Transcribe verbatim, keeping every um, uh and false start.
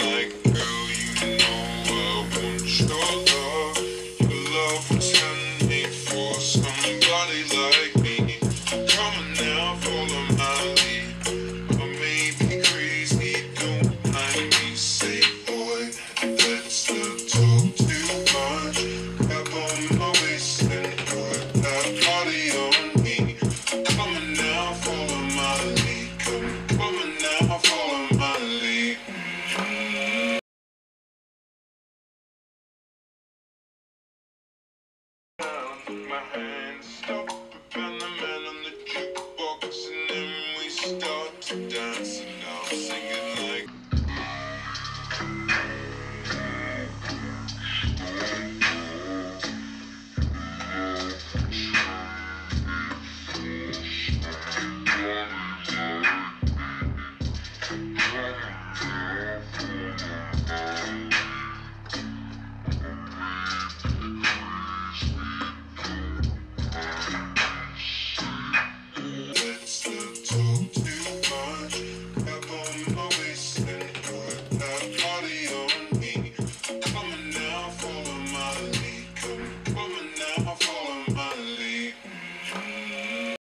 like, girl, you know I want your love. Your love was handmade for somebody like me. Come on now, follow my lead. I may be crazy, don't mind me. Say, boy, let's not talk too much. Grab on my waist and put that body on me. Come on now, follow my lead. Come, come on now, follow my lead. Mm-hmm. My hand.